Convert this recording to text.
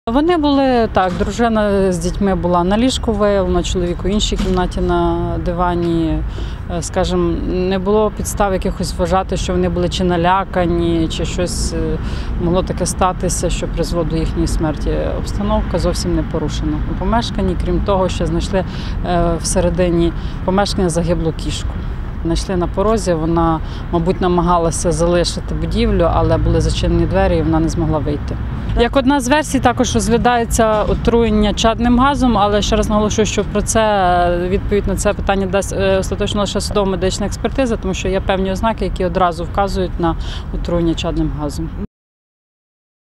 Вони були так, дружина з дітьми була на ліжку виявлена, чоловік у іншій кімнаті на дивані. Скажімо, не було підстав якихось вважати, що вони були чи налякані, чи щось могло таке статися, що призвело до їхньої смерті. Обстановка зовсім не порушена. У помешканні, крім того, що знайшли всередині помешкання загиблу кішку. Знайшли на порозі, вона, мабуть, намагалася залишити будівлю, але були зачинені двері і вона не змогла вийти. Як одна з версій також розглядається отруєння чадним газом, але ще раз наголошую, що про це відповідь на це питання дасть остаточно лише судово-медична експертиза, тому що є певні ознаки, які одразу вказують на отруєння чадним газом.